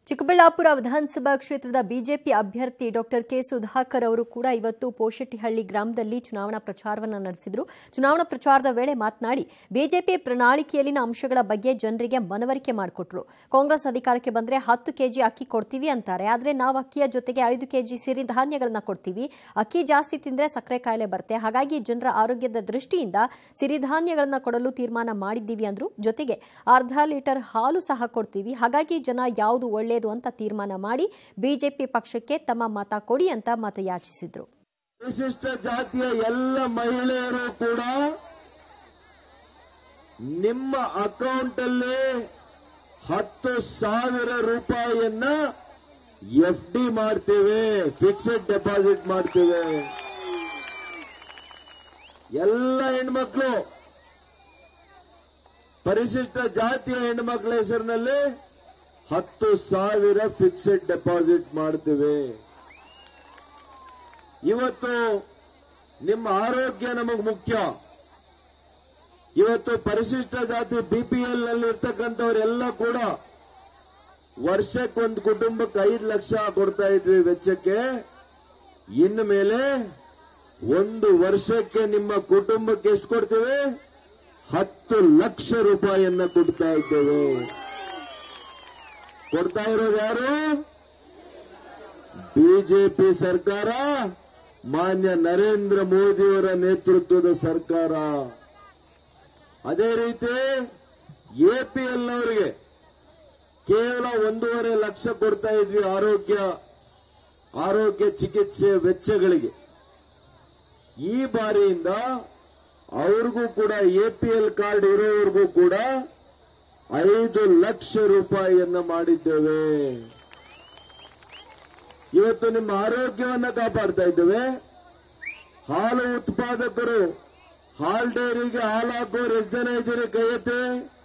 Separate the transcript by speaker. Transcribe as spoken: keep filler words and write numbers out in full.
Speaker 1: ಚಿಕ್ಕಬಳ್ಳಾಪುರ ವಿಧಾನಸಭಾ ಕ್ಷೇತ್ರದ ಬಿಜೆಪಿ ಅಭ್ಯರ್ಥಿ ಡಾಕ್ಟರ್ ಕೆ ಸುಧಾಕರ್ ಅವರು ಕೂಡ ಇವತ್ತು ಪೋಶೆಟ್ಟಿಹಳ್ಳಿ ಗ್ರಾಮದಲ್ಲಿ ಚುನಾವಣಾ ಪ್ರಚಾರವನ್ನು ನಡೆಸಿದರು. ಚುನಾವಣಾ ಪ್ರಚಾರದ ವೇಳೆ ಮಾತನಾಡಿ ಬಿಜೆಪಿ ಪ್ರಣಾಳಿಕೆಯಲ್ಲಿನ ಅಂಶಗಳ ಬಗ್ಗೆ ಜನರಿಗೆ ಮನವರಿಕೆ ಮಾಡಿಕೊಟ್ರು. ಕಾಂಗ್ರೆಸ್ ಅಧಿಕಾರಕ್ಕೆ ಬಂದರೆ ಹತ್ತು ಕೆಜಿ ಅಕ್ಕಿ ಕೊಡ್ತೀವಿ ಅಂತಾರೆ, ಆದರೆ ನಾವು ಅಕ್ಕಿಯ ಜೊತೆಗೆ ಐದು ಕೆಜಿ ಸಿರಿಧಾನ್ಯಗಳನ್ನ ಕೊಡ್ತೀವಿ. ಅಕ್ಕಿ ಜಾಸ್ತಿ ತಿಂದರೆ ಸಕ್ಕರೆ ಕಾಯಿಲೆ ಬರುತ್ತೆ, ಹಾಗಾಗಿ ಜನರ ಆರೋಗ್ಯದ ದೃಷ್ಟಿಯಿಂದ ಸಿರಿಧಾನ್ಯಗಳನ್ನ ಕೊಡಲು ತೀರ್ಮಾನ ಮಾಡಿದ್ದೀವಿ ಅಂದ್ರು. ಜೊತೆಗೆ ಅರ್ಧ ಲೀಟರ್ ಹಾಲು ಸಹ ಕೊಡ್ತೀವಿ, ಹಾಗಾಗಿ ಜನ ಯಾವುದು ಒಳ್ಳೆ ಅಂತ ತೀರ್ಮಾನ ಮಾಡಿ ಬಿಜೆಪಿ ಪಕ್ಷಕ್ಕೆ ತಮ್ಮ ಮತ ಕೊಡಿ ಅಂತ ಮತಯಾಚಿಸಿದ್ರು.
Speaker 2: ವಿಶಿಷ್ಟ ಜಾತಿಯ ಎಲ್ಲ ಮಹಿಳೆಯರು ಕೂಡ ನಿಮ್ಮ ಅಕೌಂಟ್ ಅಲ್ಲಿ ಹತ್ತು ಸಾವಿರ ರೂಪಾಯಿಯನ್ನ ಎಫ್ ಡಿ ಮಾಡ್ತೇವೆ, ಫಿಕ್ಸೆಡ್ ಡೆಪಾಸಿಟ್ ಮಾಡ್ತೇವೆ. ಎಲ್ಲ ಹೆಣ್ಮಕ್ಳು ಪರಿಶಿಷ್ಟ ಜಾತಿಯ ಹೆಣ್ಮಕ್ಳ ಹೆಸರಿನಲ್ಲಿ ಹತ್ತು ಸಾವಿರ ಫಿಕ್ಸೆಡ್ ಡೆಪಾಸಿಟ್ ಮಾಡ್ತೇವೆ. ಇವತ್ತು ನಿಮ್ಮ ಆರೋಗ್ಯ ನಮಗೆ ಮುಖ್ಯ. ಇವತ್ತು ಪರಿಶಿಷ್ಟ ಜಾತಿ ಬಿಪಿಎಲ್ ನಲ್ಲಿ ಇರ್ತಕ್ಕಂಥವರೆಲ್ಲ ಕೂಡ ವರ್ಷಕ್ಕೊಂದು ಕುಟುಂಬಕ್ಕೆ ಐದು ಲಕ್ಷ ಕೊಡ್ತಾ ಇದ್ವಿ ವೆಚ್ಚಕ್ಕೆ. ಇನ್ನು ಮೇಲೆ ಒಂದು ವರ್ಷಕ್ಕೆ ನಿಮ್ಮ ಕುಟುಂಬಕ್ಕೆ ಎಷ್ಟು ಕೊಡ್ತೇವೆ? ಹತ್ತು ಲಕ್ಷ ರೂಪಾಯಿಯನ್ನ ಕೊಡ್ತಾ ಇದ್ದೇವೆ. ಕೊಡ್ತಾ ಇರೋದು ಯಾರು? ಬಿಜೆಪಿ ಸರ್ಕಾರ, ಮಾನ್ಯ ನರೇಂದ್ರ ಮೋದಿಯವರ ನೇತೃತ್ವದ ಸರ್ಕಾರ. ಅದೇ ರೀತಿ ಎಪಿಎಲ್ನವರಿಗೆ ಕೇವಲ ಒಂದೂವರೆ ಲಕ್ಷ ಕೊಡ್ತಾ ಇದ್ವಿ ಆರೋಗ್ಯ ಆರೋಗ್ಯ ಚಿಕಿತ್ಸೆ ವೆಚ್ಚಗಳಿಗೆ. ಈ ಬಾರಿಯಿಂದ ಅವ್ರಿಗೂ ಕೂಡ ಎಪಿಎಲ್ ಕಾರ್ಡ್ ಇರೋವರೆಗೂ ಕೂಡ ಐದು ಲಕ್ಷ ರೂಪಾಯಿಯನ್ನ ಮಾಡಿದ್ದೇವೆ. ಇವತ್ತು ನಿಮ್ಮ ಆರೋಗ್ಯವನ್ನ ಕಾಪಾಡ್ತಾ ಇದ್ದೇವೆ. ಹಾಲು ಉತ್ಪಾದಕರು, ಹಾಲ್ ಡೈರಿಗೆ ಹಾಲು ಹಾಕೋರು ಎಷ್ಟು ಜನ ಇದ್ದೀರಿ? ಕೈ ಎತ್ತಿ.